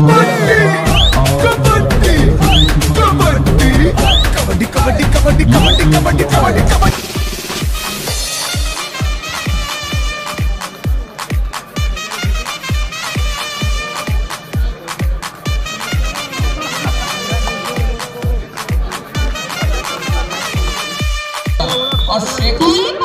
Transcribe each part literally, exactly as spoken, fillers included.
और शेखर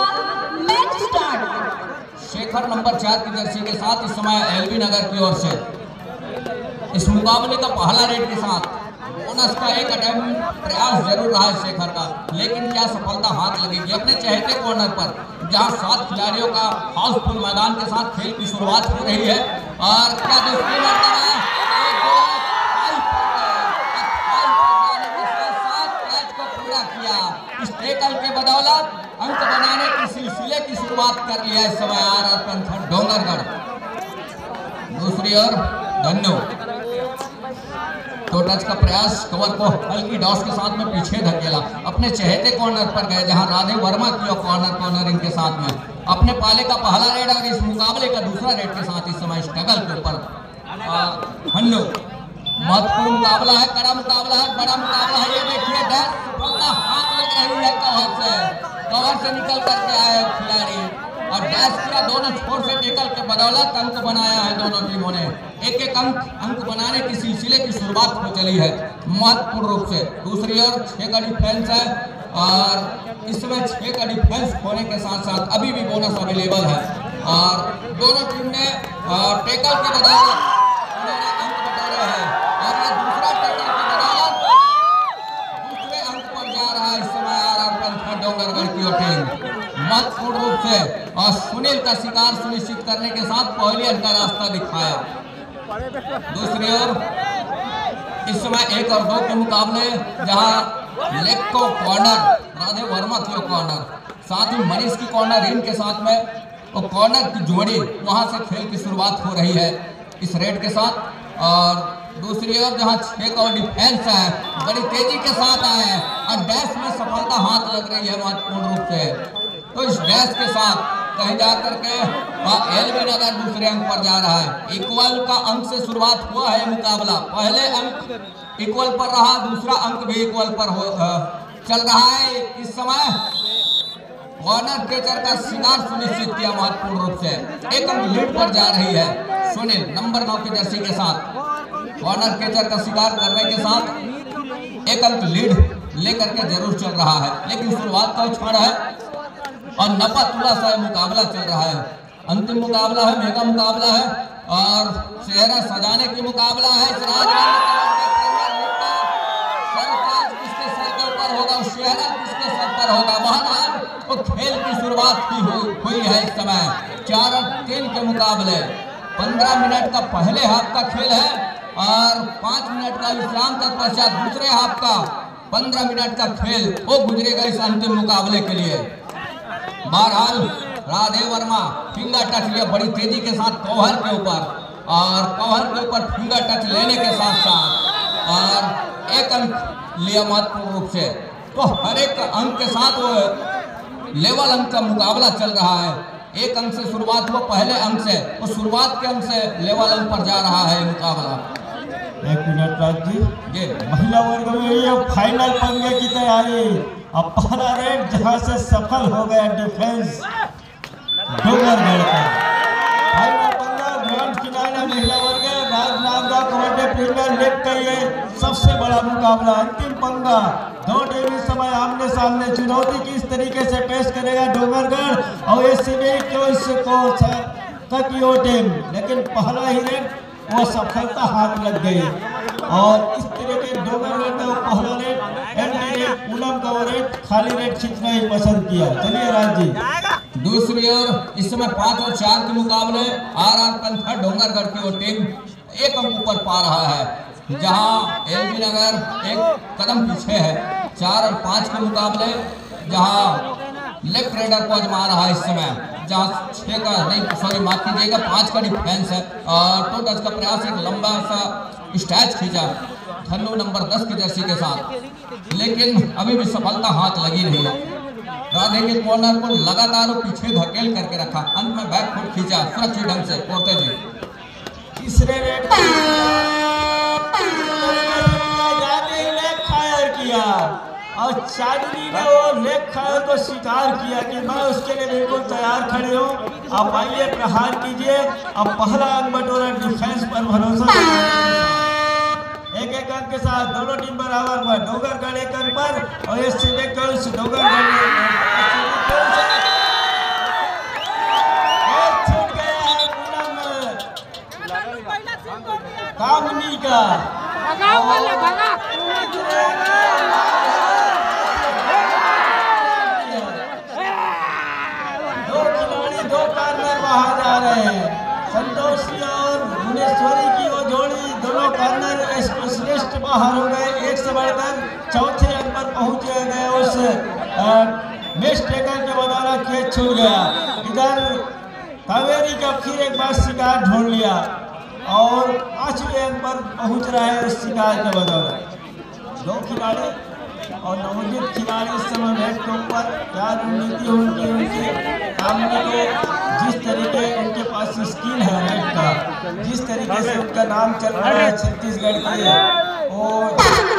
शेखर नंबर चार की जर्सी के साथ इस समय एलबी नगर की ओर से इस मुकाबले का पहला रेड के साथ बोनस का एक अटेम्प्ट प्रयास जरूर रहा है शेखर का, लेकिन क्या सफलता हाथ लगेगी अपने चहेते कॉर्नर पर, जहां सात खिलाड़ियों का हाउसफुल मैदान के साथ खेल की शुरुआत हो रही है। और क्या दोस्ती इस टेकल के बदौलत अंक बनाने की सिलसिले की शुरुआत कर लिया इस समय आर आर पंथर डोंगरगढ़। दूसरी ओर धन्नो तो टच का प्रयास, कवर को हल्की डॉस के साथ में पीछे धकेला, अपने चहेते कॉर्नर पर गए जहां राधे वर्मा की कॉर्नर कॉर्नर इनके साथ में अपने पाले का पहला रेड और इस मुकाबले का दूसरा रेड के साथ इस समय स्ट्रगल के ऊपर हन्नो। महत्वपूर्ण मुकाबला है, कड़ा मुकाबला है, बड़ा मुकाबला है। ये देखिए डैश हाथ लग रही है कवर से, कवर से निकल करके आए खिलाड़ी और डैश किया, दोनों छोर से टेकल के बदौलत अंक बनाया है दोनों टीमों ने। एक एक अंक अंक बनाने की सिलसिले की शुरुआत हो चली है महत्वपूर्ण रूप से। दूसरी ओर छह का डिफेंस है और इसमें छह का डिफेंस होने के साथ साथ अभी भी बोनस अवेलेबल है और दोनों टीम ने टेकल के बदौलत अंक बटोरे हैं और ये दूसरा टेकल के बदौलत दूसरे अंक पर जा रहा है इस समय आर आर पंथर डोंगरगढ़ की टीम महत्वपूर्ण रूप से। और सुनील का शिकार सुनिश्चित करने के साथ पहलियन का रास्ता दिखाया। दूसरी ओर इस समय एक और दो के मुकाबले जहां लेग को कॉर्नर राधे वर्मा की कॉर्नर, साथ ही मनीष की कॉर्नर इनके साथ में और कॉर्नर की जोड़ी वहां से खेल की शुरुआत हो रही है इस रेड के साथ। और दूसरी ओर जहां छह का डिफेंस है बड़ी तेजी के साथ आए और डैश में सफलता हाथ लग रही है महत्वपूर्ण रूप से। तो इस डैश के साथ कहीं जा करके एलबी नगर दूसरे अंक पर जा रहा है। इक्वल का अंक से शुरुआत हुआ है मुकाबला, पहले अंक इक्वल पर रहा, दूसरा अंक भी इक्वल पर हो चल रहा है। इस समय कॉर्नर कैचर का शिकार सुनिश्चित किया महत्वपूर्ण रूप से, एक अंक लीड पर जा रही है सुनील नंबर नौ की जर्सी के साथ। कॉर्नर कैचर का शिकार करने के साथ एक अंक लीड लेकर के जरूर चल रहा है, लेकिन शुरुआत का उछाड़ है और नपा तुला सा मुकाबला चल रहा है। अंतिम मुकाबला है, मेगा मुकाबला है और चेहरा सजाने की मुकाबला है। किसके सर के ऊपर होगा, चेहरा किसके सर पर होगा, बहरहाल वो खेल की शुरुआत की हुई है इस समय। चार और तीन के मुकाबले पंद्रह मिनट का पहले हाफ का खेल है और पांच मिनट का विश्राम के पश्चात दूसरे हाफ का पंद्रह मिनट का खेल वो गुजरेगा इस अंतिम मुकाबले के लिए। बहरहाल राधे वर्मा फिंगर टच लिया बड़ी तेजी के साथ कवर के ऊपर और कवर के ऊपर फिंगर टच लेने के साथ साथ और एक अंक लिया महत्वपूर्ण रूप से। तो हर एक अंक के साथ वो लेवल अंक का मुकाबला चल रहा है। एक अंक से शुरुआत हुआ पहले अंक से, वो शुरुआत के अंक से लेवल अंक पर जा रहा है मुकाबला। एक मिनट राज जी, ये महिला वर्ग में ये फाइनल पंगे की तैयारी। अब पहला रेड जहां से सफल हो गया डिफेंस डोंगरगढ़ का, फाइनल पंगा ग्रैंड फिनाले महिला वर्ग राजनांदगांव कबड्डी प्रीमियर लीग का ये सबसे बड़ा मुकाबला, अंतिम पंगा। दो टीम इस समय आमने सामने, चुनौती किस तरीके से पेश करेगा डोंगरगढ़ और ये सिविल को टीम, लेकिन पहला ही रेड वो सफलता हाथ लग गई और इस तरह के डोंगरगढ़ का पहला रेड पूनम का रेड खाली रेड खींचना ही पसंद किया। चलिए राज जी। दूसरी ओर इस समय पांच और चार के मुकाबले आर आर पंथर डोंगरगढ़ की वो टीम एक अंक ऊपर पा रहा है, जहां एलबी नगर एक कदम पीछे है। चार और पांच के मुकाबले जहां लेफ्ट रेडर को आजमा रहा है इस समय, जहां छह का नहीं सॉरी माफ कीजिएगा पांच का डिफेंस है और टो टच का प्रयास एक लंबा सा स्टैच खींचा थन्नू नंबर दस की जर्सी के साथ, लेकिन अभी भी सफलता हाथ लगी नहीं है। राधे के कॉर्नर को लगातार पीछे धकेल करके रखा, अंत में बैक फुट खींचा सुरक्षित ढंग से। कोर्टे जी तीसरे रेड लिया और चांदनी ने वो लेग खाए को स्वीकार किया कि मैं उसके लिए बिल्कुल तैयार खड़े हूँ। अब आइए प्रहार कीजिए। अब पहला अंक बटोरा डिफेंस पर भरोसा, एक एक अंक के साथ दोनों टीम बराबर पर। डोंगरगढ़ एक अंक पर और ये सिविक गर्ल्स डोंगरगढ़ छूट गया है कामनी का। दो खिलाड़ी दो कॉर्नर बाहर जा रहे हैं। संतोषी और भुवनेश्वरी की वो जोड़ी दोनों कॉर्नर स्पेशलिस्ट बाहर हो गए। एक से बढ़कर चौथे अंक पर पहुंचे गए। उस मिस टेकर के बदौलत खेल छूट गया। इधर कावेरी का फिर एक बार शिकार ढूंढ लिया और पांचवें अंक पर पहुंच रहा है उस शिकार के बदौलत। दो खिलाड़ी और नवोदित खिलाड़ी इस समय नेट के ऊपर क्या रणनीति उनकी उनके सामने के जिस तरीके उनके पास स्किल है नेट का, जिस तरीके से उनका नाम चल रहा है छत्तीसगढ़ के, और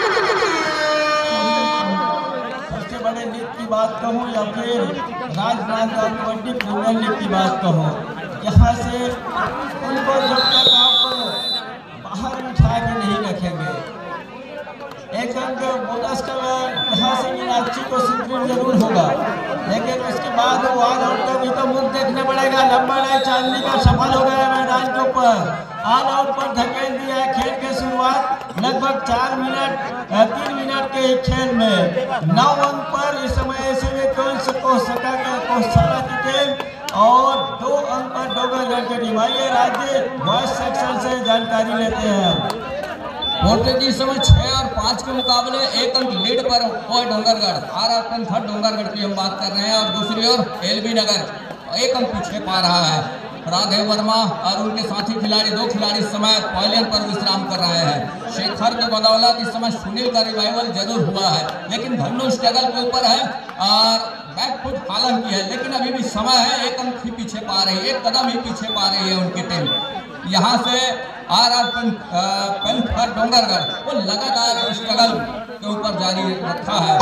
सबसे बड़े लीग की बात कहूँ या फिर राजनांदगांव कबड्डी प्रीमियर लीग की बात कहूँ, यहाँ से उनको जब तक आप बाहर उठा के नहीं रखेंगे। एक अंक बोनस का यहाँ से मीनाक्षी को सुप्रीम जरूर होगा, लेकिन उसके बाद वो ऑल आउट का भी तो मुख देखने पड़ेगा। लंबा लाइन चांदनी का सफल हो गया मैदान के ऊपर, ऑल आउट पर धकेल दिया है। खेल की शुरुआत लगभग चार मिनट तीन मिनट के खेल में नौ अंक पर इस समय ऐसे कोसका कोसला की टीम और दो अंक पर डोंगरगढ़ की टीम। आइए राज्य बॉयज सेक्शन से जानकारी लेते हैं। जी समय छह और पाँच के मुकाबले एक अंक लीड पर और Dongargarh R R third Dongargarh की हम बात कर रहे हैं, और दूसरी ओर एलबी नगर एक अंक पीछे पा रहा है। राधे वर्मा और उनके साथी खिलाड़ी दो खिलाड़ी इस समय पहले पर विश्राम कर रहे हैं। शेखर के बदौलत इस समय सुनील का रिवाइवल जरूर हुआ है, लेकिन धनु स्ट्रगल के ऊपर है और बैकफुट हालांकि है, लेकिन अभी भी समय है। एक अंक ही पीछे पा रही है, एक कदम ही पीछे पा रही है उनकी टीम। यहाँ से आर आर पेंथर डोंगरगढ़ वो लगातार स्ट्रगल के ऊपर जारी रखा है।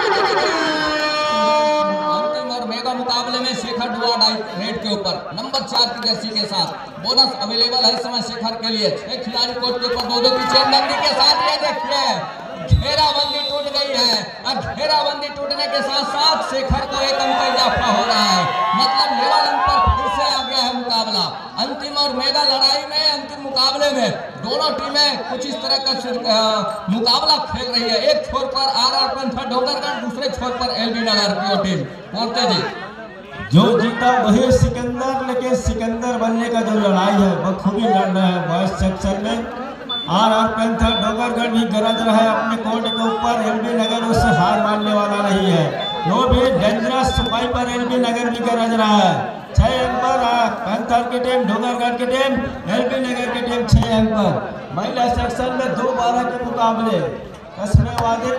अंतिम और मेगा मुकाबले में शेखर डुआ डाई रेड के ऊपर नंबर चार की जर्सी के साथ बोनस अवेलेबल है इस समय शेखर के लिए। छह खिलाड़ी कोर्ट के ऊपर दो दो की चेंबंदी के साथ ये देखिए घेराबंदी टूट गई है, और घेराबंदी टूटने के साथ साथ शेखर को एक अंक का इजाफा हो रहा है। मतलब लेवल अंक पर फिर से आ गया है मुकाबला। अंतिम और मेगा लड़ाई में अंतिम मुकाबले में दोनों टीमें कुछ इस तरह का मुकाबला खेल रही है। एक छोर पर आर आर पेंथर डोंगरगढ़, दूसरे छोर पर एलबी नगर की टीम। बोलते जी जो जीता वही सिकंदर, लेकिन सिकंदर बनने का जो लड़ाई है बखूबी लड़ रहा है बॉयज सेक्शन में। आर आर पेंथर डोंगरगढ़ भी गरज रहा है अपने कोर्ट के ऊपर। एलबी नगर उससे हार मानने वाला नहीं है। वो भी डेंजरस सफाई पर एलबी नगर भी गरज रहा है। छह अंक पर पेंथर की टीम, डोंगरगढ़ की टीम, एलबी नगर की टीम छह अंक पर। महिला सेक्शन में दो बारह के मुकाबले कसने वादे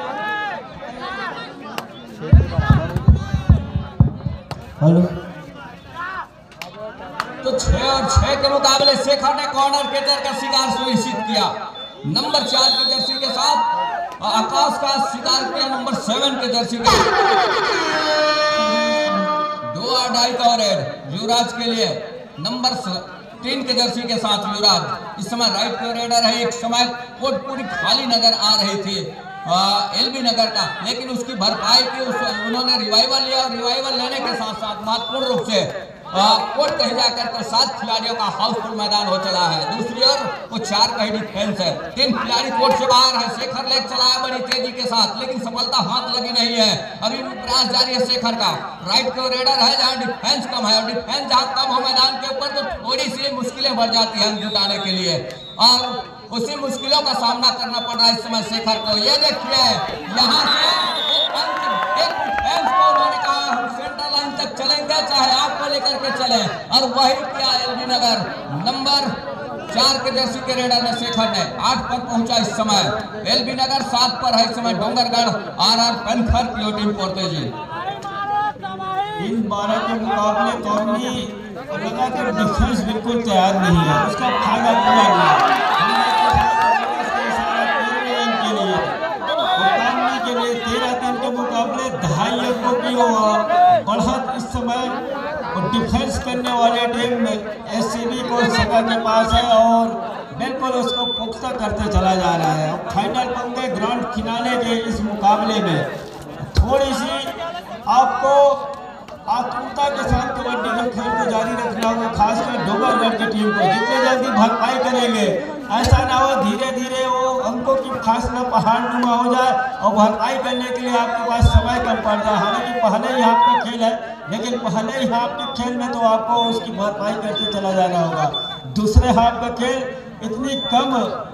हेलो तो छह और छह के मुकाबले शेखर ने कॉर्नर केचर का शिकार सुनिश्चित किया। नंबर चार की जर्सी के साथ आकाश का शिकार किया नंबर सेवन के जर्सी के दो अढ़ाई का रेड युवराज के लिए। नंबर तीन के जर्सी के साथ युवराज इस समय राइट पे रेडर है। एक समय कोट पूरी खाली नजर आ रही थी एलबी नगर का, लेकिन उसकी भरपाई की उस, उन्होंने रिवाइवल लिया और रिवाइवल लेने के साथ साथ महत्वपूर्ण रूप से कोर्ट कहीं जाकर तो सात खिलाड़ियों का हाउसफुल मैदान हो चला है। दूसरी ओर वो चार का ही डिफेंस है। तीन खिलाड़ी कोर्ट से बाहर है। शेखर लेग चलाया बड़ी तेजी के साथ, लेकिन सफलता हाथ लगी नहीं है। अभी भी प्रयास जारी है शेखर का। राइट को रेडर है जहाँ डिफेंस कम है, और डिफेंस जहाँ कम हो मैदान के ऊपर तो थोड़ी सी मुश्किलें बढ़ जाती है जुटाने के लिए, और उसी मुश्किलों का सामना करना पड़ रहा है इस समय शेखर को। ये देखिए यहाँ से एक डिफेंस को उन्होंने कहा हम सेंटर लाइन तक चलेंगे चाहे आपको लेकर के चले, और वही किया एलबी नगर। नंबर चार के जर्सी के रेडर में शेखर ने आठ पर पहुंचा इस समय। एलबी नगर सात पर है इस समय। डोंगरगढ़ आर आर पेंथर की टीम पड़ते जी इन बारह के मुकाबले कौमी लगा कि डिफेंस बिल्कुल तैयार नहीं है। उसका फायदा पूरा लिया के लिए अंकों की वो बढ़त इस समय डिफेंस करने वाले टीम एससीबी को सका के पास है और बिल्कुल उसको पुख्ता करते चला जा रहा है। अब फाइनल पंगे ग्रांड फिनाले के इस मुकाबले में थोड़ी सी आपको आतुरता के साथ कबड्डी के खेल को जारी रखना होगा, खासकर डोंगरगढ़ की टीम को। जितने जल्दी भरपाई करेंगे, ऐसा ना हो धीरे धीरे वो अंकों की फासला पहाड़ नुमा हो जाए और भरपाई करने के लिए आपके पास समय कम पड़ जाए। हालांकि पहले ही आपका खेल है, लेकिन पहले ही आपके खेल में तो आपको उसकी भरपाई करते चला जाना होगा। दूसरे हाफ का खेल इतनी कम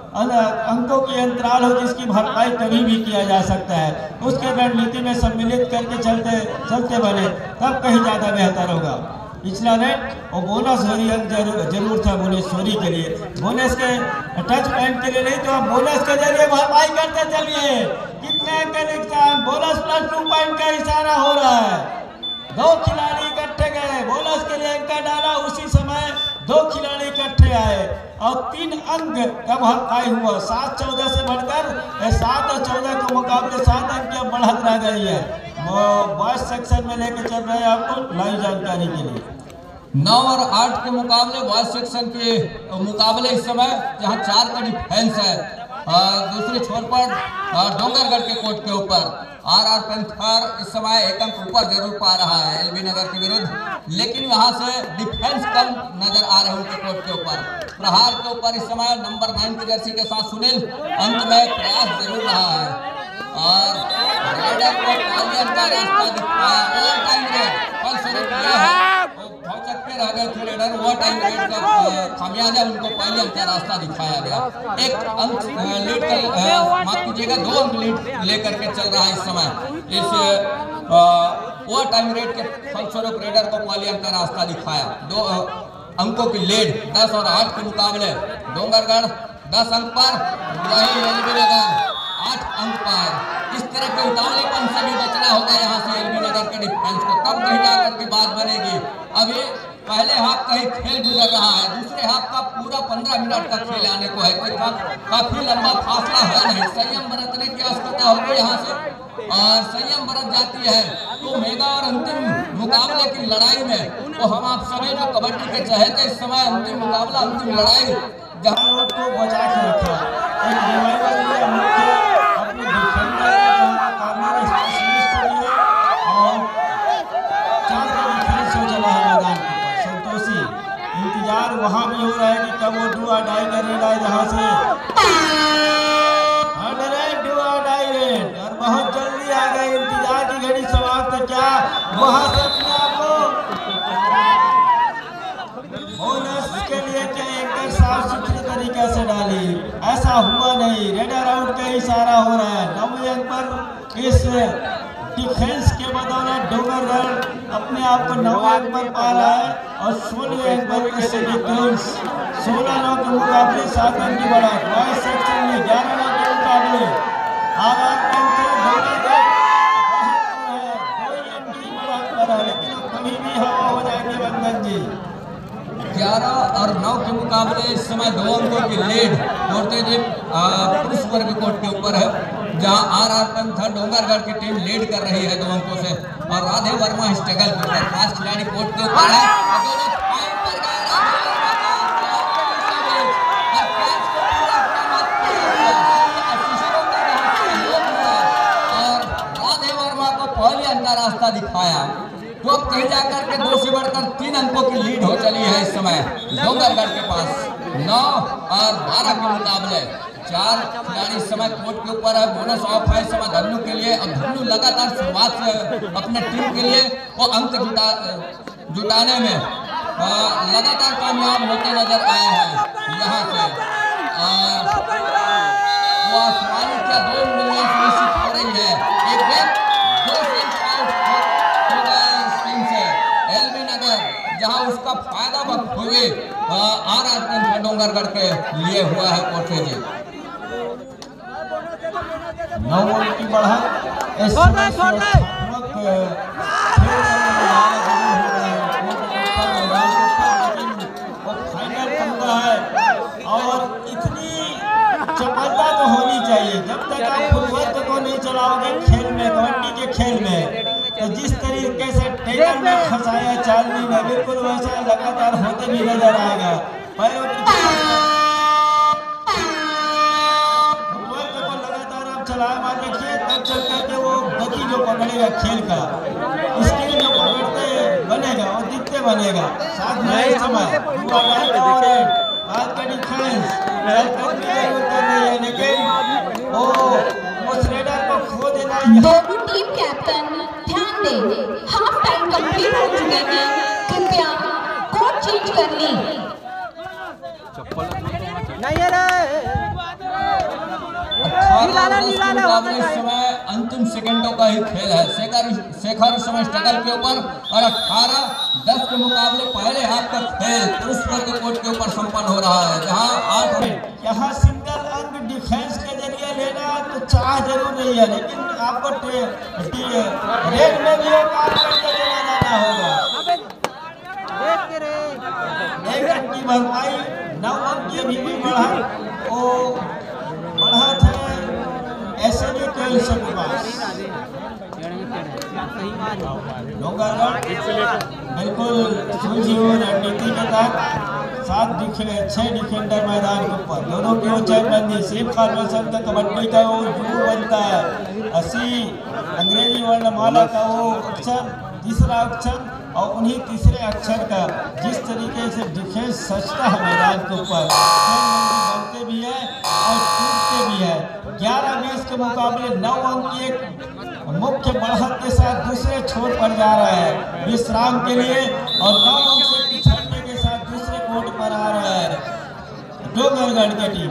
अंकों की अंतराल हो जिसकी भरपाई कभी भी किया जा सकता है, उसके रणनीति में सम्मिलित करके चलते चलते बने तब कहीं ज़्यादा बेहतर होगा। पिछला नेट और बोनस हो रही अंक जरूर जरूर था भुवनेश्वरी के लिए, बोनस के टच पॉइंट के लिए नहीं तो आप बोनस के जरिए भरपाई करते चलिए। कितने अंक का नुकसान, बोनस प्लस टू पॉइंट का इशारा हो रहा है। दो खिलाड़ी इकट्ठे गए, बोनस के लिए अंक डाला, उसी समय दो खिलाड़ी इकट्ठे आए और तीन अंक का भरपाई हुआ। सात चौदह से बढ़कर सात और चौदह के मुकाबले सात अंक की बढ़त रह गई है। वो बॉयज सेक्शन में लेके चल रहे हैं आपको लाइव जानकारी के लिए। नौ और आठ के मुकाबले बॉयज सेक्शन के मुकाबले इस समय जहां चार का डिफेंस है, दूसरे छोर पर डोंगरगढ़ के कोर्ट के ऊपर आर आर पैंथर इस समय एक अंक ऊपर जरूर पा रहा है एलबी नगर के विरुद्ध, लेकिन वहां से डिफेंस कम नजर आ रहे हैं उनके कोर्ट के ऊपर। प्रहार के ऊपर इस समय नंबर नाइन की जर्सी के साथ सुनील अंत में प्रयास जरूर रहा है और राइडर को का रास्ता दिखाया। ओवर टाइम रेड फलस्वरूप यह है वो चक्के रह गए थे रेडर, ओवर टाइम रेड का खामियाजा उनको पहले अंक का रास्ता दिखाया गया। एक अंक लीड कर माफ कीजिएगा दो अंक लीड लेकर के चल रहा है इस समय। इस ओवर टाइम रेड के फलस्वरूप रेडर को पहले अंक का रास्ता दिखाया। दो अंकों की लीड दस और आठ के मुकाबले डोंगरगढ़ दस अंक पर, वही एलबी नगर आठ अंक पर। इस तरह के उतावलेपन से भी बचना होगा यहाँ से एलबी नगर के डिफेंस को, तब कहीं जाकर के बात बनेगी। अभी पहले हाफ का ही खेल गुजर रहा है, दूसरे हाफ का पूरा पंद्रह मिनट का खेल आने को है, कोई का, काफी लंबा फासला है नहीं। संयम बरतने की आवश्यकता होगी यहाँ से और संयम बरत जाती है तो मेगा और अंतिम मुकाबले की लड़ाई में तो हम आप सभी जो कबड्डी के चाहते इस समय अंतिम मुकाबला अंतिम लड़ाई जहां को बचा के रखा एक रिवाइवल में मुख्य अपने डिफेंडर कार्नर स्पेशलिस्ट के लिए और चार का डिफेंस हो चला है मैदान के ऊपर। संतोषी इंतजार वहां भी हो रहा है कि कब वो डुआ डाई करेगा जहां से डुआ डाई रेड और बहुत जल्दी आ गए। इंतजार की घड़ी समाप्त, क्या वहां से अपने आप को बोनस के लिए क्या एक साफ सुथरे तरीके से डाली, ऐसा हुआ नहीं। रेडर आउट का इशारा हो रहा है। नौ अंक पर इस डिफेंस के बदौलत डोंगरगढ़ अपने आप को नौ अंक पर पा रहा है और सोलह अंक पर इस डिफेंस सोलह नौ के मुकाबले सात अंक की बढ़त। बॉयज सेक्शन में ग्यारह नौ के मुकाबले आर आर लेकिन कभी भी हवा हो जाएगी बंधन जी। ग्यारह और नौ के मुकाबले इस समय दो अंकों की लीड औरतें पुरुष वर्ग कोर्ट के ऊपर है, जहां आर आर पैंथर डोंगरगढ़ की टीम लीड कर रही है दो अंकों से और राधे वर्मा स्ट्रगल के ऊपर पांच खिलाड़ी कोर्ट के ऊपर है। और राधे वर्मा को पहले अंक का रास्ता दिखाया तो अब कहीं जाकर के दो से बढ़कर तीन अंकों की लीड हो चली है इस समय डोंगरगढ़ के पास। नौ और बारह के मुकाबले चार खिलाड़ी इस समय कोर्ट के ऊपर है। बोनस ऑफ है इस समय धन्नू के लिए और धन्नू लगातार शुरुआत से अपने टीम के लिए वो अंक जुटा जुटाने में लगातार कामयाब होते नजर आए हैं यहाँ से। और वो आसमानी क्या दो मिलियन सुनिश्चित हो रही है। एक बैक जहां उसका फायदा वक्त हुए आर आर पैंथर डोंगरगढ़ के लिए हुआ है कोर्टे जी। नौ अंक की बढ़त इस समय फाइनल पंगा है और इतनी चपलता तो होनी चाहिए। जब तक आप फुटबॉल को नहीं चलाओगे खेल में, कबड्डी के खेल में, तो जिस तरीके से टेकर में फंसाया चालनी में, बिल्कुल वैसा लगातार होते भी नजर आएगा। पैरों की लगातार आप चलाए मार रखिए, तब चल करके वो गति जो पकड़ेगा खेल का, स्किल जो पकड़ते बनेगा और दिखते बनेगा। साथ में इस समय और आज का डिफेंस लेकिन वो उस रेडर को खो देना। दोनों टीम कैप्टन ध्यान दें, हाफ टाइम कंप्लीट हो चुके हैं, कृपया कोड चेंज कर लें। मुकाबले इस समय अंतिम सेकंडों का ही खेल है। शेखर शेखर इस समय स्ट्रगल के ऊपर और अठारह दस के मुकाबले पहले हाथ का खेल पुरुष वर्ग कोर्ट के ऊपर संपन्न हो रहा है, जहां आठ यहाँ सिंगल अंक डिफेंस के जरिए लेना तो चाह जरूर नहीं है, लेकिन आपको रेड में भी काम करके चला जाना होगा। एक अंक की भरपाई, नौ अंक की अभी भी बढ़ा वो बढ़त है ऐसे भी कोई के पास। बिल्कुल सूझी हुई रणनीति के तहत सात छह डिफेंडर मैदान के ऊपर, दोनों की चेकबंदी सिर्फ फॉर्मेशन का कबड्डी का वो यू बनता है, अस्सी अंग्रेजी वर्णमाला का वो अक्षर, तीसरा अक्षर और उन्हीं तीसरे अक्षर का जिस तरीके से डिफेंस सचता है मैदान के ऊपर, बनते भी है और टूटते भी है। ग्यारह बीस के मुकाबले नौ अंक की एक मुख्य बढ़त के साथ दूसरे छोर पर जा रहा है विश्राम के लिए, और नौ अंक से पिछड़ने के साथ दूसरे कोर्ट पर आ रहा है डोंगरगढ़ की टीम।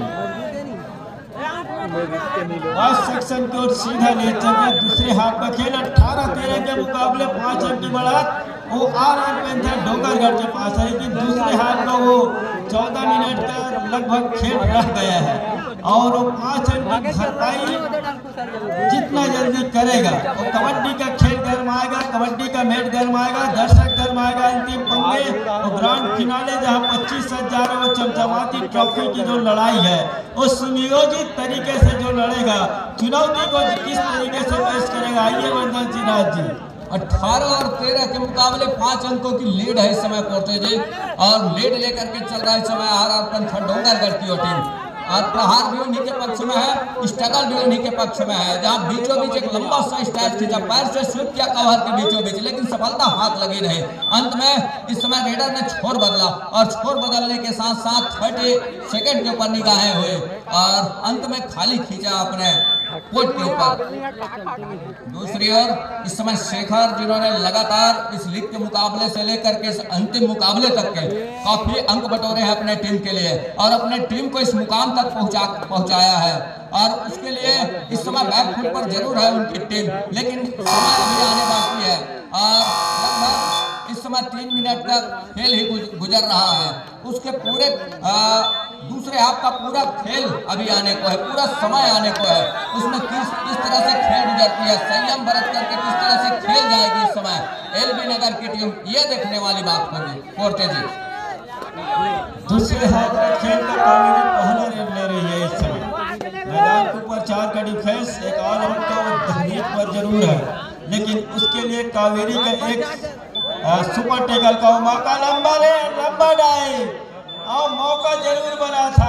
फर्स्ट सेक्शन की ओर सीधा ले चले दूसरे हाफ का खेल। अठारह तेरह के मुकाबले पांच अंक की बढ़त वो आर आर पैंथर डोंगरगढ़ के पास है, लेकिन दूसरे हाफ का वो चौदह मिनट का लगभग खेल रह गया है और वो पांच अंक की भरपाई जितना जल्दी करेगा वो कबड्डी का खेल गरमाएगा, कबड्डी का मैच गरमाएगा, दर्शक गरमाएगा। अंतिम पंगे वो ग्रांड फिनाले जहां पच्चीस हजार वो चमचमाती ट्रॉफी की जो लड़ाई है वो सुनियोजित तरीके से जो लड़ेगा, चुनौती को किस तरीके से पेश करेगा, आइए वंदन सिन्हा जी। अठारह और तेरह के मुकाबले पांच अंकों की लीड है इस समय कोर्टे जी, और लीड लेकर के चल रहा है इस समय आर आर पैंथर डोंगरगढ़ की टीम। और प्रहार भी उन्हीं के पक्ष में है, स्ट्रगल भी उन्हीं के पक्ष में है, जहां बीचों बीच एक लंबा सा स्ट्राइक खींचा, पैर से स्वीप किया कवर के बीचों बीच, लेकिन सफलता हाथ लगी नहीं। अंत में इस समय रेडर ने छोर बदला और छोर बदलने के साथ साथ थर्टी सेकेंड के ऊपर निगाहें हुए और अंत में खाली खींचा अपने कोर्ट के ऊपर। दूसरी ओर इस समय शेखर, जिन्होंने लगातार इस लीग के मुकाबले से लेकर के इस अंतिम मुकाबले तक के काफी अंक बटोरे हैं अपने टीम के लिए और अपने टीम को इस मुकाम तक पहुंचा पहुंचाया है, और उसके लिए इस समय बैकफुट पर जरूर है उनकी टीम, लेकिन समय अभी आने बाकी है और लगभग इस समय तीन मिनट का खेल ही गुजर रहा है। उसके पूरे आ, दूसरे हाफ का पूरा खेल अभी आने को है, पूरा समय आने को है, उसमें किस किस तरह से खेल गुजरती है, संयम बरत करके किस तरह से खेल जाएगी इस समय एलबी नगर की टीम, ये देखने वाली बात होगी कोर्टे जी। दूसरे हाफ का खेल का कावेरी पहला रेड ले रही है इस समय मैदान के ऊपर। चार का डिफेंस, एक ऑल आउट का तहनीक पर जरूर है, लेकिन उसके लिए कावेरी का एक आ, सुपर टेकल का मौका, लंबा ले लंबा डाई और मौका जरूर बना था।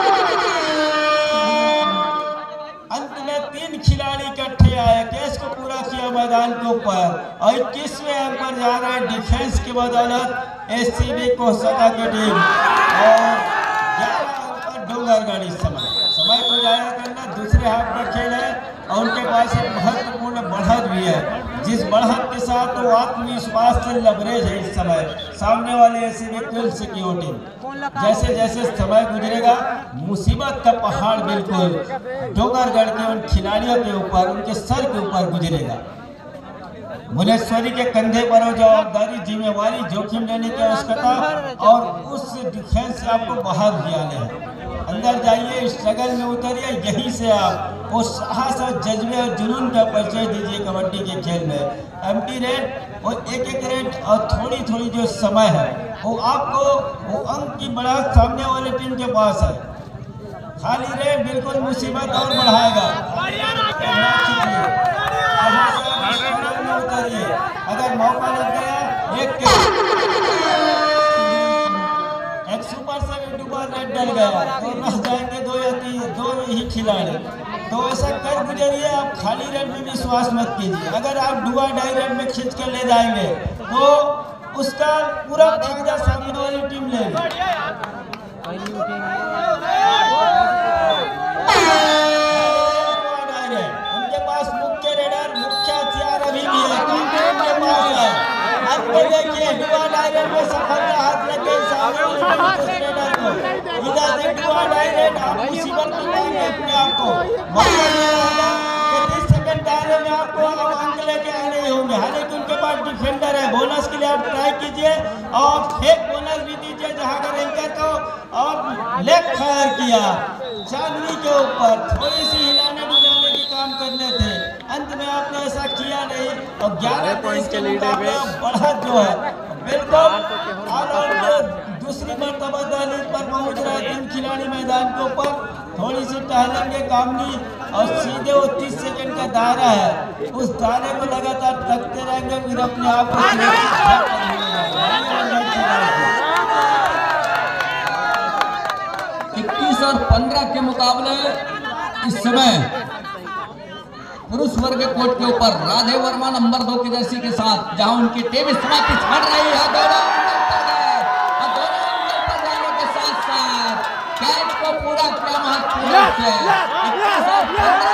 अंत में तीन खिलाड़ी इकट्ठे आए, केस को पूरा किया मैदान के ऊपर और इक्कीसवें अंक पर जा रहे हैं डिफेंस की बदौलत एससीबी कोहसता की टीम और ग्यारह अंक पर डोंगरगढ़। इस समय समय को जाया करना, दूसरे हाफ का खेल है और उनके पास एक महत्वपूर्ण बढ़त भी है, जिस बढ़त के साथ वो आत्मविश्वास से लबरेज है इस समय सामने वाले एससीबी तुल्स की टीम। जैसे जैसे समय गुजरेगा मुसीबत का पहाड़ बिल्कुल डोंगरगढ़ के उन खिलाड़ियों के ऊपर, उनके सर के ऊपर गुजरेगा। भुवनेश्वरी के कंधे पर वो जवाबदारी, जिम्मेवारी, जोखिम लेने की आवश्यकता और उस डिफेंस से आपको बाहर भी आने हैं। अंदर जाइए, स्ट्रगल में उतरिए, यहीं से आप वो साहस और जज्बे और जुनून का परिचय दीजिए कबड्डी के खेल में। एम्प्टी रेड और एक एक रेड और थोड़ी थोड़ी जो समय है वो आपको वो अंक की बढ़त सामने वाले टीम के पास है। खाली रेड बिल्कुल मुसीबत और बढ़ाएगा। उतरिए मौका लग गया एक के एक सुपर से भी डुबर रेड डल गया तो रह जाएंगे दो या तीन दो ही खिलाड़ी। तो ऐसा कर गुजरिए, आप खाली रेड में विश्वास मत कीजिए। अगर आप डुआ डाई रेड में खींच के ले जाएंगे तो उसका पूरा फायदा सामने वाली टीम लेगी। उनके पास मुख्य रेडर मुख्य हथियार अभी भी है, उनके पास है। अब देखिए डुआ डाई रेड में सफलता हाथ लग गई सामने वाले रेडर को। इधर से डुआ डाई रेड आप मुसीबत में डालेंगे अपने आप को। मौका मिला कि तीस सेकंड दायरे में आपको अंक लेके आने होंगे। हालांकि उनके पास डिफेंडर है, बोनस के लिए आप ट्राई कीजिए और एक बोनस भी दीजिए जहां का रैंकर को और लेग फायर किया चांदनी के ऊपर। थोड़ी सी हिलाने डुलाने की काम करने थे, अंत में आपने ऐसा किया नहीं और ग्यारह पॉइंट के मुकाबले बढ़त जो है बिल्कुल ऑलराउंडर दूसरी मर्तबा दहलीज पर पहुंच रहे तीन खिलाड़ी मैदान के ऊपर। थोड़ी सी टहलेंगे कामनी और सीधे वो तीस सेकंड का दायरा है, उस दायरे को लगातार तकते रहेंगे, फिर अपने आप को इक्कीस और पंद्रह के मुकाबले इस समय पुरुष वर्ग कोर्ट के ऊपर राधे वर्मा नंबर दो की जर्सी के साथ, जहां उनकी टीम इस समय पिछड़ रही है। दोनों और दोनों अंकल पर जाने के साथ साथ कैच को पूरा किया महत्वपूर्ण है। इक्कीस और पंद्रह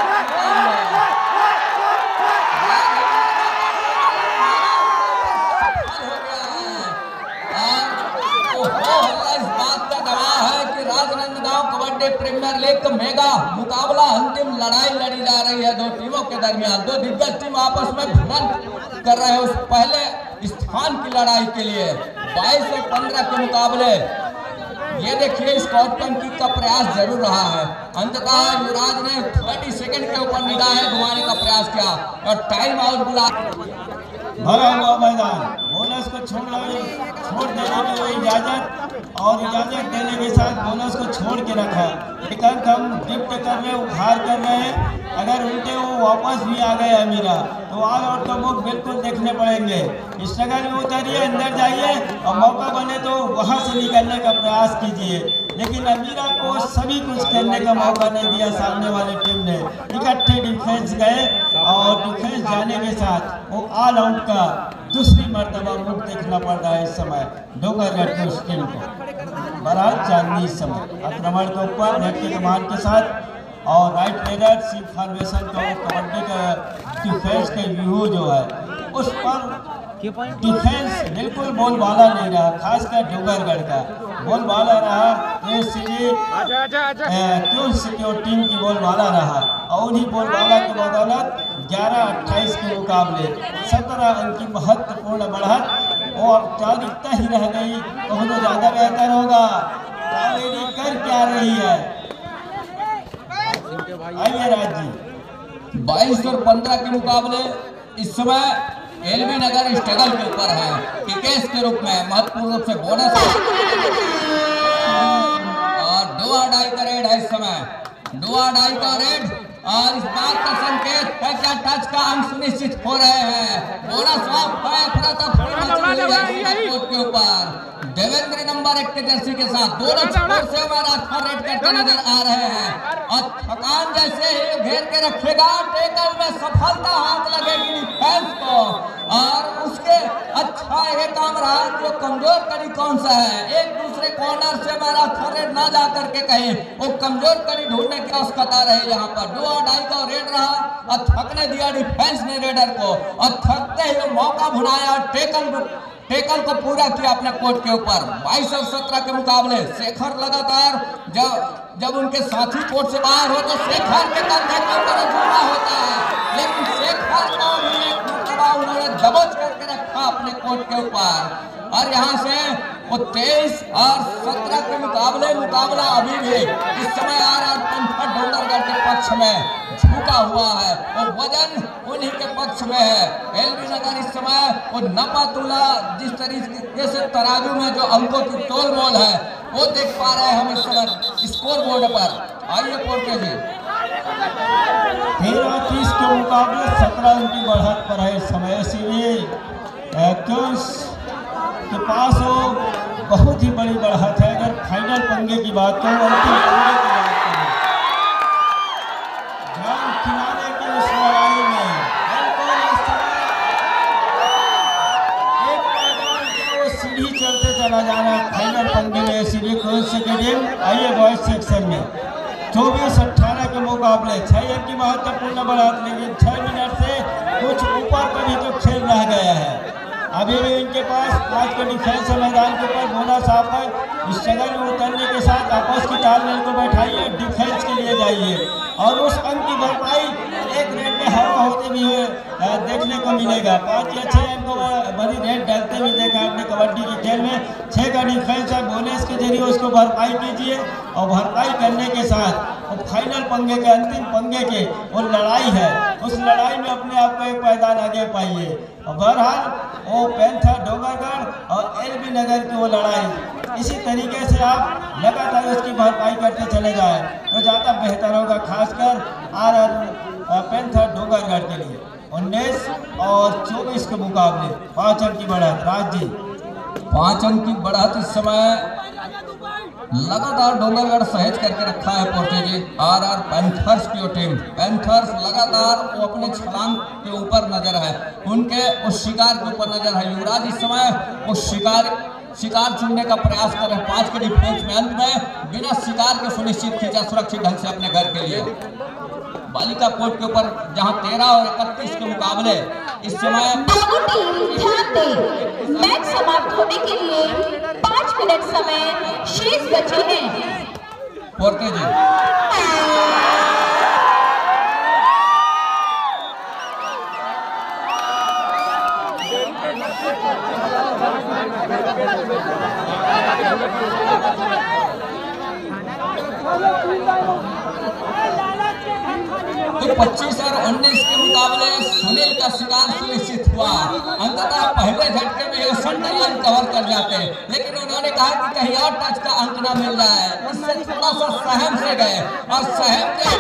राजनांदगांव कबड्डी प्रीमियर लीग का मेगा मुकाबला अंतिम लड़ाई लड़ी जा रही है दो टीमों के दरमियान। दो दिग्गज टीम आपस में भिड़ंत कर रहे हैं उस पहले स्थान की लड़ाई के लिए। बाईस और पंद्रह के मुकाबले ये देखिए स्कॉट किक का प्रयास जरूर रहा है। अंततः युवराज ने तीस सेकंड के ऊपर निगाहें घुमाने का प्रयास किया और टाइम आउट बुला भरा हुआ मैदान। बोनस को छोड़ छोड़ देने की वो इजाजत और इजाजत देने के साथ बोनस को छोड़ के रखा। एक अंक हम गिफ्ट कर रहे हैं, उपहार कर रहे हैं। अगर उल्टे वो वापस भी आ गए अमीरा तो ऑल आउट का मुख बिल्कुल देखने पड़ेंगे। स्ट्रगल में उतरिए, अंदर जाइए और मौका बने तो वहाँ से निकलने का प्रयास कीजिए। लेकिन अमीरा को सभी कुछ करने का मौका नहीं दिया सामने वाली टीम ने। इकट्ठे डिफेंस गए और डिफेंस जाने के साथ वो ऑल आउट का दूसरी मर्तबा मुख देखना पड़ रहा है इस समय डोंगरगढ़ की उस टीम को। बहरहाल चांदनी इस समय आक्रमण के ऊपर नेट के कमान के साथ और राइट रेडर सी फॉर्मेशन का वो कबड्डी का डिफेंस का व्यू जो है उस पर डिफेंस बिल्कुल बोल वाला नहीं रहा, खासकर डोंगरगढ़ का बोल वाला रहा। क्यों सिक्योर टीम की बोल वाला रहा और उन्हीं बोल वाला की बदौलत ग्यारह अट्ठाईस के मुकाबले सत्रह अंक की महत्वपूर्ण बढ़त और चालिकता ही रह गई तो हम ज़्यादा बेहतर होगा। कावेरी कर क्या रही है, आइए राज जी। बाईस और पंद्रह के मुकाबले इस समय एलबी नगर स्ट्रगल के ऊपर है कि केस के रूप में महत्वपूर्ण रूप से बोनस और डुआ डाई का रेड है इस समय। डुआ डाई का रेड और इस बात का संकेत है क्या टच का अंक सुनिश्चित हो रहे हैं। बोनस कोर्ट के ऊपर देवेंद्र नंबर एक के जर्सी के साथ दोनों छोर से हमारा रेड करते नजर आ रहे हैं और थकान जैसे ही घेर के रखेगा टेकल में सफलता हाथ लगेगी डिफेंस को। और उसके अच्छा ये काम रहा जो कमजोर कड़ी कौन सा है, एक दूसरे कॉर्नर से हमारा रेड ना जा करके कहीं वो कमजोर कड़ी ढूंढने की आवश्यकता रही। यहाँ पर डुआ डाई का रेड रहा और थकने दिया डिफेंस ने रेडर को और थकते ही मौका भुनाया और टेकल टेकल को पूरा किया अपने कोर्ट के ऊपर। बाईस और सत्रह के मुकाबले शेखर लगातार जब जब उनके साथी कोर्ट से बाहर हो तो शेखर के कंधे के ऊपर जुड़ा होता है, लेकिन शेखर को भी एक मरतबा उन्होंने दबोच करके रखा अपने कोर्ट के ऊपर। और यहाँ से वो तेईस और सत्रह के मुकाबले मुकाबला अभी भी इस समय आ रहा है डोंगरगढ़ के पक्ष में झुका हुआ है, वो वजन उन्हीं के पक्ष में है। एलबी नगर इस समय वो नपा तुला जिस तरीके से तराजू में जो अंकों की तोल मोल है वो देख पा रहे हैं हम इस समय स्कोर बोर्ड पर। आइए पोर्टे जी। तेरह तीस के मुकाबले सत्रह उनकी बढ़त पर है इस समय। इसीलिए क्योंस के पास वो बहुत ही बड़ी बढ़त है। अगर फाइनल पंगे की बात करूं, अंतिम पंगे की बात करूं, जान खिलाने की उस लड़ाई में एक मैदान का वो सीढ़ी चलते चला जा रहा है। फाइनल पंगे में सीढ़ी कौन से के गेम आइए बॉयज सेक्शन में चौबीस अट्ठारह के मुकाबले छह अंक की महत्वपूर्ण बढ़त, लेकिन छह मिनट से कुछ ऊपर का भी तो खेल रह गया है। अभी भी इनके पास पाँच का डिफेंस है मैदान के ऊपर। बोनस आप इस जगह में उतरने के साथ आपस की तालमेल को बैठाइए, डिफेंस के लिए जाइए और उस अंक की भरपाई एक रेट में हवा होते भी हुए देखने को मिलेगा। पाँच या छः अंक को बड़ी रेट डालते हुए देखा आपने कबड्डी के खेल में। छः का डिफेंस है, बोनस के जरिए उसको भरपाई कीजिए और भरपाई करने के साथ वो फाइनल पंगे के अंतिम पंगे के वो लड़ाई है, उस लड़ाई में अपने आप को एक पायदान आगे पाइए। और बहरहाल वो पैंथर डोंगरगढ़ और एल बी नगर की वो लड़ाई इसी तरीके से आप लगातार उसकी भरपाई करते चले जाए तो ज़्यादा बेहतर होगा, खासकर आर आर पैंथर डोंगरगढ़ के लिए। उन्नीस और चौबीस के मुकाबले पाँच अंक की बढ़त। राज जी पाँच अंक की बढ़त इस समय लगातार डोंगरगढ़ सहेज करके रखा है Porte ji. R R panthers की टीम, पैंथर्स लगातार वो अपने छलांग के ऊपर नजर है, उनके उस शिकार के ऊपर नजर है। युवराज इस समय वो शिकार शिकार चुनने का प्रयास कर रहे हैं। पांच के डिफेंस में अंत में बिना शिकार के सुनिश्चित खींचा सुरक्षित ढंग से अपने घर के लिए। बालिका कोर्ट के ऊपर जहां तेरह और इकतीस के मुकाबले इस समय दोनों टीम ध्यान दें, मैच समाप्त होने के लिए पाँच मिनट समय शेष बचे हैं। पोर्टे जी तो पच्चीस और उन्नीस के मुकाबले सुनील का शिकार सुनिश्चित हुआ। अंततः पहले झटके में ये सेंटर लाइन कवर कर जाते, लेकिन उन्होंने कहा कि कहीं और टच का अंक ना मिल जाए, इससे थोड़ा सा सहम से गए और सहम के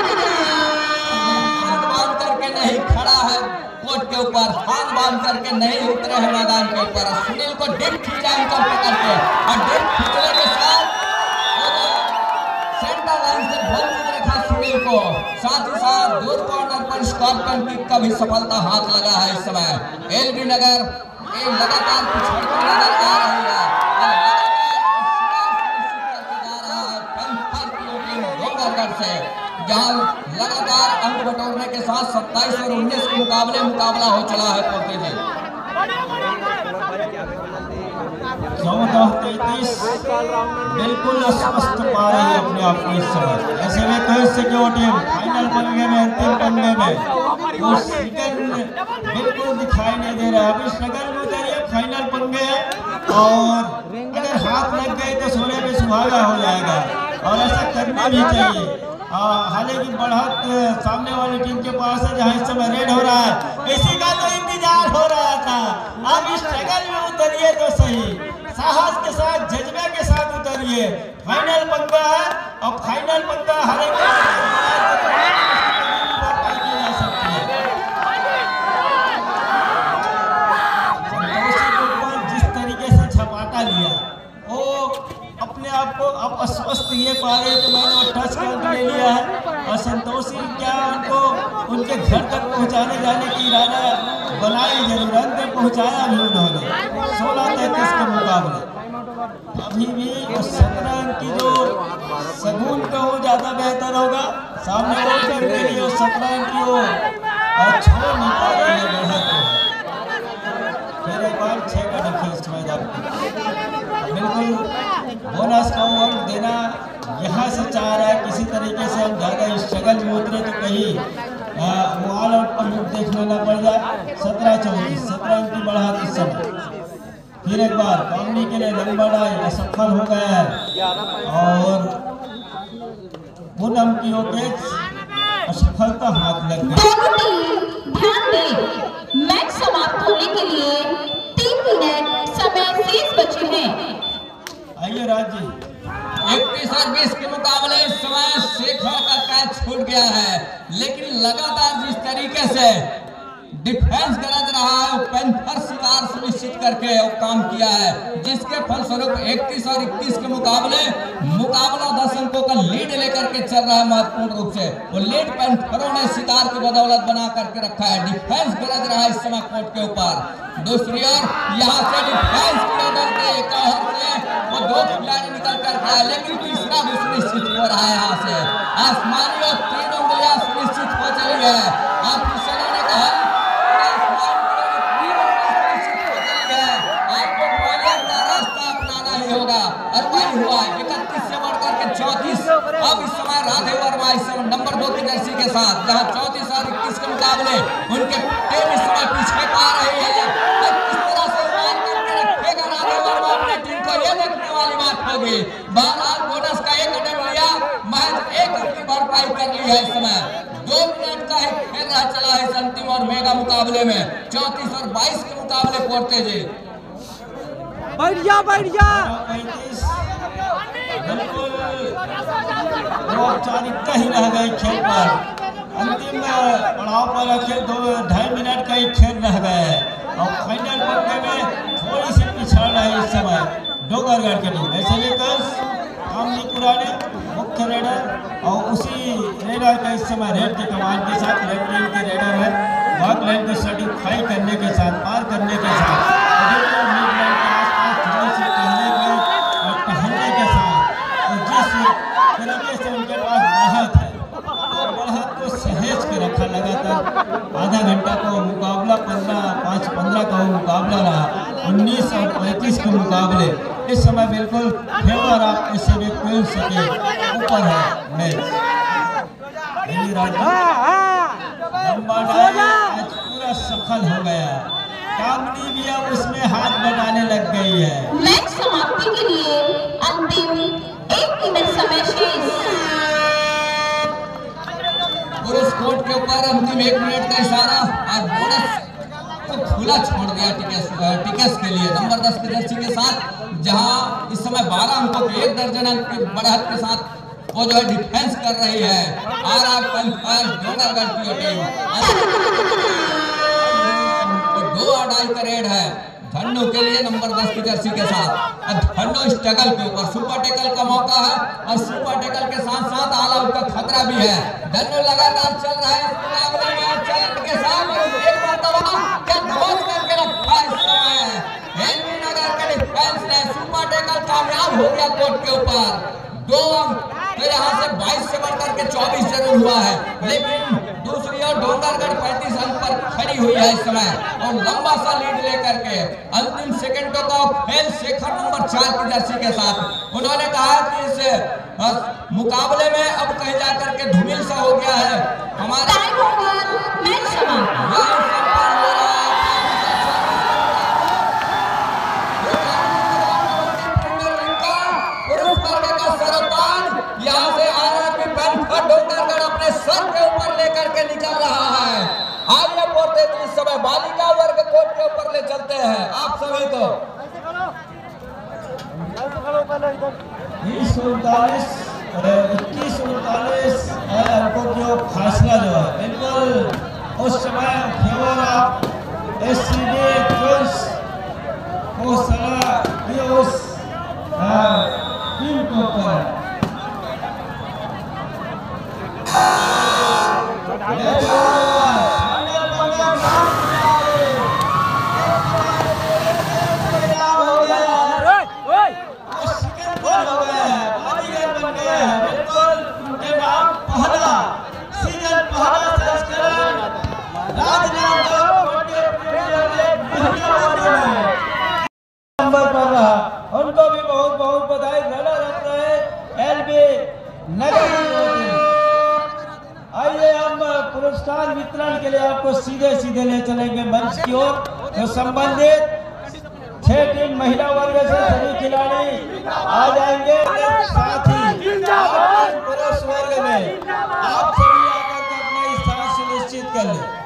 हाथ बांध करके नहीं खड़ा है कोर्ट के ऊपर, हाथ बांध करके नहीं उतरे हैं मैदान के ऊपर। सुनील को डिप खींचा इनका पकड़ के और डिप खींचने के साथ सेंटर लाइन से बहुत रखा सुनील को, साथ ही साथ दूर कॉर्नर पर स्कॉर्पियन किक का भी सफलता हाथ लगा है। इस समय एल बी नगर एक लगातार पिछड़ती नजर आ रही है और लगातार से जहां लगातार अंक बटोरने के साथ सत्ताईस और उन्नीस के मुकाबले मुकाबला हो चला है। पोर्टे जी चौदह तैतीस बिल्कुल स्पष्ट पा रही है अपने आप को इस समय। ऐसे में कई से क्यों टीम फाइनल पंगे में अंतिम पंगे में वो सेकंड बिल्कुल दिखाई नहीं दे रहा है। अभी स्ट्रगल में उतरिए, फाइनल पंगे है और अगर हाथ लग गए तो सोने में सुहागा हो जाएगा और ऐसा करना भी चाहिए। हालांकि बढ़त सामने वाली टीम के पास है जहां इस समय रेड हो रहा है, इसी का तो इंतजार हो रहा था। अब इस स्ट्रगल में उतरिए तो सही, साहस के साथ जज्बे के साथ उतरिए। फाइनल पंगा है और फाइनल पंगा हर एक जा सकती है। संतोषी के ऊपर जिस तरीके से झपाटा लिया वो अपने आप को अब अस्वस्थ ये पा रहे कि मैंने वो टच काउंट ले लिया है और संतोषी क्या उनको उनके घर तक पहुंचाने जाने की इरादा बनाई, जरूर अंत में पहुंचाया भी उन्होंने। सोलह तैंतीस के मुकाबले अभी भी वो सत्रह अंक की जो सगुन का वो ज़्यादा बेहतर होगा। सामने वो टीम के लिए सत्रह अंक की वो और छोड़ नहीं पा रही है बेहतर। फिर एक बार छः का डिफेंस मैदान बिल्कुल बोनस का वो अंक देना यहाँ से चाह रहा है किसी तरीके से हम ज़्यादा स्ट्रगल में उतरे तो कहीं ऑल आउट पर देखना ना पड़ जाए। सत्रह चौबीस सत्रह अंक की बढ़ा इस समय। फिर एक बार कॉमनी के लिए लंबा डाई असफल हो गया है और पूनम की ओकेज असफलता हाथ लग गई। ध्यान दें, मैच समाप्त होने के लिए तीन मिनट समय शेष बचे हैं। आइए राज जी इकतीस और बीस के मुकाबले इस समय शेखर का कैच छूट गया है, लेकिन लगातार जिस तरीके से डिफेंस गरज रहा है, पैंथर शिकार सुनिश्चित करके वो काम किया है, जिसके फलस्वरूप इकतीस और इक्कीस के मुकाबले मुकाबला दस अंकों का लीड लेकर के चल रहा है। महत्वपूर्ण रूप से वो लीड पैंथरों ने शिकार की बदौलत बना करके रखा है। डिफेंस गरज रहा है इस समय कोर्ट के ऊपर। दूसरी ओर यहाँ से डिफेंस की ऑर्डर पे से वो दो खिलाड़ी निकल कर आए, लेकिन तीसरा भी सुनिश्चित हो रहा है। यहाँ से आसमानी और तीन उंगलियां सुनिश्चित हो चली है। आप किसानों ने कहा हुआ इकतीस से बढ़कर के चौंतीस। अब इस समय राधे वर्मा इस समय नंबर दो की जर्सी के साथ, जहां चौंतीस और इक्कीस के मुकाबले उनके टीम इस समय पीछे पा रही है। किस तरह से मार करके रखेगा राधे वर्मा अपनी टीम को, यह देखने वाली बात होगी। बहरहाल बोनस का एक अटैम्प्ट लिया, महज एक रन की भरपाई कर ली है। इस समय दो मिनट का ही खेल रहा चला है इस अंतिम और मेगा मुकाबले में। चौंतीस और बाईस के मुकाबले पहुंचते जी बैठ जा बैठ जा बिल्कुल वो औपचारिकता ही रह गई खेल पर। अंतिम पड़ाव पर आखिर दो ढाई मिनट का ही खेल रह गए और फाइनल पंगे में थोड़ी सी पिछड़ रही इस समय डोंगरगढ़ की टीम। ऐसे लेकर कामनी पुराने मुख्य रेडर और उसी रेडर का इस समय रेड के कमान के साथ रेड टीम के रेडर है, वॉक लाइन को सर्टिफाई करने के साथ, पार करने के साथ, तरीके से उनके पास बढ़त है, बढ़त को सहेज के रखा लगातार आधा घंटा का वो मुकाबला, पंद्रह पाँच पंद्रह का वो मुकाबला रहा। उन्नीस और पैंतीस के मुकाबले इस समय बिल्कुल फेवर आप इसे भी खेल सके ऊपर है मैच। लंबा डाल आज पूरा सफल हो गया। कामनी भी अब उसमें हाथ बनाने लग गई है। मैच समाप्ति के लिए अंतिम एक मिनट समय शेष। पुरुष कोर्ट के ऊपर अंतिम एक मिनट का इशारा और बोनस को खुला छोड़ दिया टिकेस टिकेस के लिए नंबर दस की जर्सी के साथ, जहां इस समय बारह अंकों के एक दर्जन अंक की बढ़त के साथ वो जो है डिफेंस कर रही है। आर आर पैंथर डोंगरगढ़ की टीम दो अढ़ाई का रेड है धन्नो के लिए नंबर दस की जर्सी के साथ। अब धन्नो स्ट्रगल के ऊपर सुपर टेकल का मौका है और सुपर टेकल के साथ साथ ऑल आउट का खतरा भी है। धन्नो लगातार चल रहा है मुकाबले में चरण के साथ एक मरतबा क्या धोस करके रखा इस समय हेनरी नगर के डिफेंस ने। सुपर टेकल कामयाब हो गया कोर्ट के ऊपर। दो अंक तो यहाँ से बाईस से बढ़कर के चौबीस जरूर हुआ है, लेकिन दूसरी ओर डोंगरगढ़ पैंतीस अंक पर खड़ी हुई है इस समय और लंबा सा लीड लेकर के अंतिम सेकंडों का खेल शेखर नंबर चार की जर्सी के साथ। उन्होंने कहा कि इस मुकाबले में अब कहीं जाकर के धूमिल सा हो गया है हमारा यहाँ से आरआरबी पैंथर डोंगरगढ़ अपने सर के ऊपर लेकर के निकल रहा है। आइए बोलते इस समय बालिका वर्ग कोर्ट के ऊपर ले चलते हैं आप सभी को। बीस उनतालीस इक्कीस उनतालीस अंकों की फासला जो है बिल्कुल उस समय favour of S C D twelves को सलाह दी उस टीम के ऊपर। उनको भी बहुत बहुत बधाई। रनर अप रहे एल बी नगर। आइए हम पुरस्कार वितरण के लिए आपको सीधे सीधे ले चलेंगे मंच की ओर। तो संबंधित छह टीम महिला वर्ग से सभी खिलाड़ी आ जाएंगे, साथ ही पुरुष वर्ग में आप सभी आकर के अपना स्थान सुनिश्चित कर लें।